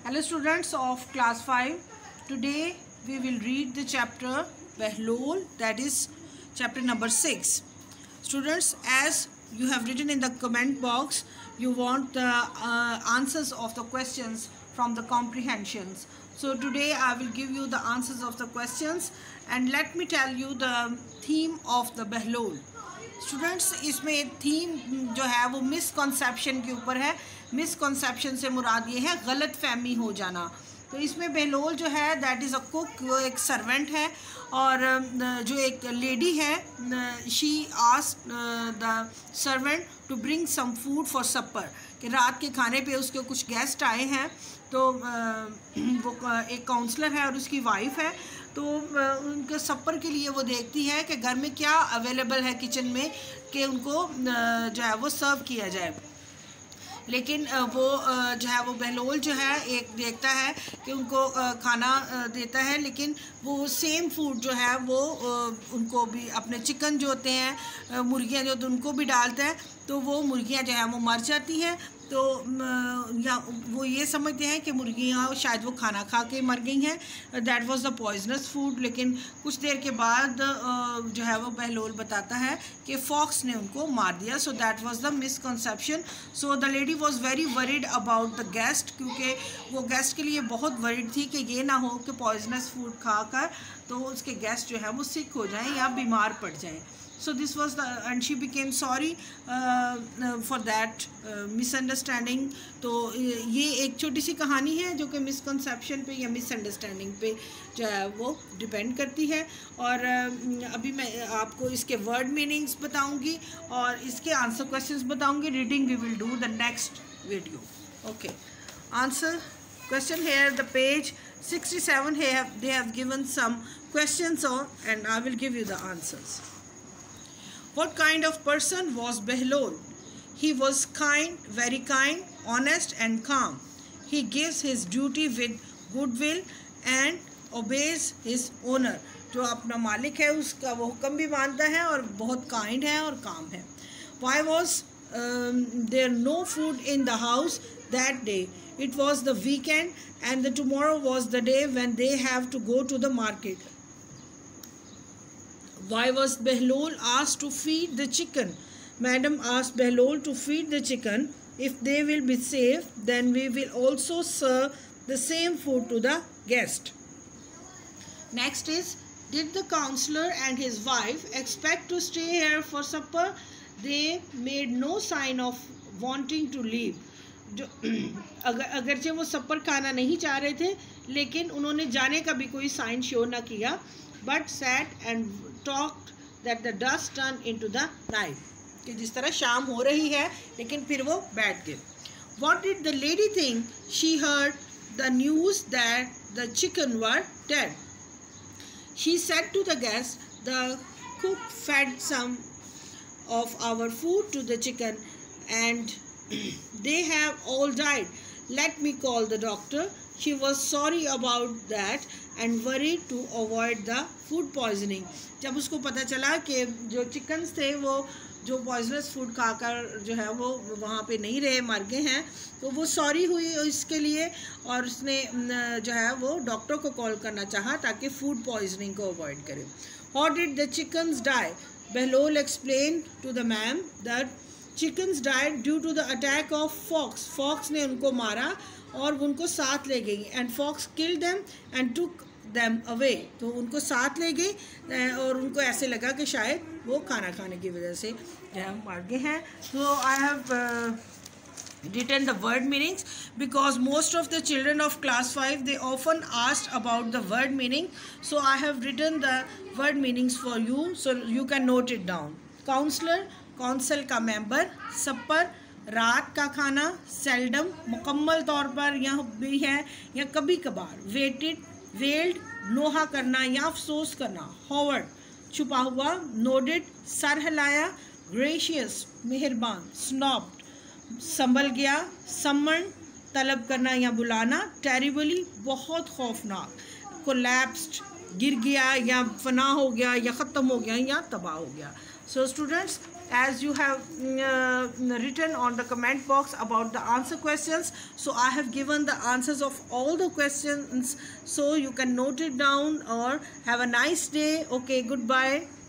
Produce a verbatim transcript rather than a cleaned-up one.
Hello students of class five. Today we will read the chapter Behlol, that is chapter number six. Students, as you have written in the comment box, you want the uh, answers of the questions from the comprehensions. So today I will give you the answers of the questions and let me tell you the theme of the Behlol. Students इसमें theme जो है वो misconception के ऊपर है. Misconception से मुराद ये है गलत फहमी हो जाना. तो इसमें बेहलोल जो है दैट इज़ अ कुक, वो एक सर्वेंट है और जो एक लेडी है she asked the servant to bring some food for supper, कि रात के खाने पे उसके कुछ गेस्ट आए हैं. तो वो एक काउंसलर है और उसकी वाइफ है. तो उनके सपर के लिए वो देखती है कि घर में क्या अवेलेबल है किचन में कि उनको जो है वो सर्व किया जाए. लेकिन वो जो है वो बेहलोल जो है एक देखता है कि उनको खाना देता है, लेकिन वो सेम फूड जो है वो उनको भी अपने चिकन जो होते हैं मुर्गियां जो उनको भी डालता है. तो वो मुर्गियां जो है वो मर जाती हैं. तो या वो ये समझते हैं कि मुर्गियाँ शायद वो खाना खा के मर गई हैं, that was the poisonous food. लेकिन कुछ देर के बाद जो है वो बेहलोल बताता है कि फॉक्स ने उनको मार दिया. So that was the misconception. So the lady was very worried about the guest, क्योंकि वो गेस्ट के लिए बहुत वरीड थी कि ये ना हो कि पॉइजनस फूड खाकर तो उसके गेस्ट जो है वो सिक हो जाएं या बीमार पड़ जाएं. So this was the and she became sorry uh, uh, for that uh, misunderstanding. तो ये एक छोटी सी कहानी है जो कि मिसकंसेप्शन पे या मिसअंडरस्टैंडिंग पे जो है वो डिपेंड करती है. और uh, अभी मैं आपको इसके वर्ड मीनिंग्स बताऊंगी और इसके आंसर क्वेश्चंस बताऊंगी. Reading we will do the next video. Okay, answer question here, the page sixty-seven here they have given some questions on and I will give you the answers. What kind of person was Behlol? He was kind, very kind, honest and calm. He gives his duty with goodwill and obeys his owner. जो अपना मालिक है उसका वो हुक्म भी मानता है और बहुत kind है और काम है. Why was um, there no food in the house that day? It was the weekend and the tomorrow was the day when they have to go to the market. Why was Behlol asked to feed the chicken? Madam asked Behlol to feed the chicken. If they will be safe, then we will also serve the same food to the guest. Next is, did the counselor and his wife expect to stay here for supper? They made no sign of wanting to leave. जो अगर अगरचे वो सपर खाना नहीं चाह रहे थे, लेकिन उन्होंने जाने का भी कोई साइन शो ना किया. But sat and talked that the dust turned into the night. कि जिस तरह शाम हो रही है लेकिन फिर वो बैठ गए. What did the lady think? She heard the news that the chicken were dead. She said to the guests, the cook fed some of our food to the chicken and they have all died. Let me call the doctor. She was sorry about that and worried to avoid the food poisoning. जब उसको पता चला कि जो chickens थे वो जो poisonous food खाकर जो है वो वहाँ पे नहीं रहे, मर गए हैं, तो वो सॉरी हुई इसके लिए और उसने जो है वो डॉक्टर को कॉल करना चाहा ताकि फूड पॉइजनिंग को अवॉइड करें. How did the chickens die? Behlol explained to the man that chickens died due to the attack of fox. Fox ने उनको मारा और उनको साथ ले गई. And fox killed them and took them away. तो उनको साथ ले गई और उनको ऐसे लगा कि शायद वो खाना खाने की वजह से जो है मार गए हैं. So I have uh, written the word meanings because most of the children of class five they often asked about the word meaning. So I have written the word meanings for you so you can note it down. Counselor, council का member. Supper, रात का खाना. Seldom, मुकम्मल तौर पर यह भी है या कभी कभार. वेटेड, वेल्ड, नोहा करना या अफसोस करना. हॉवर्ड, छुपा हुआ. नोडेड, सर हिलाया. ग्रेशियस, मेहरबान. स्नॉप्ड, संभल गया. समन, तलब करना या बुलाना. टेरिबली, बहुत खौफनाक. कोलैप्स्ड, गिर गया या फना हो गया या ख़त्म हो गया या तबाह हो गया. So students, as you have uh, written on the comment box about the answer questions, so I have given the answers of all the questions, so you can note it down or have a nice day. Okay, goodbye.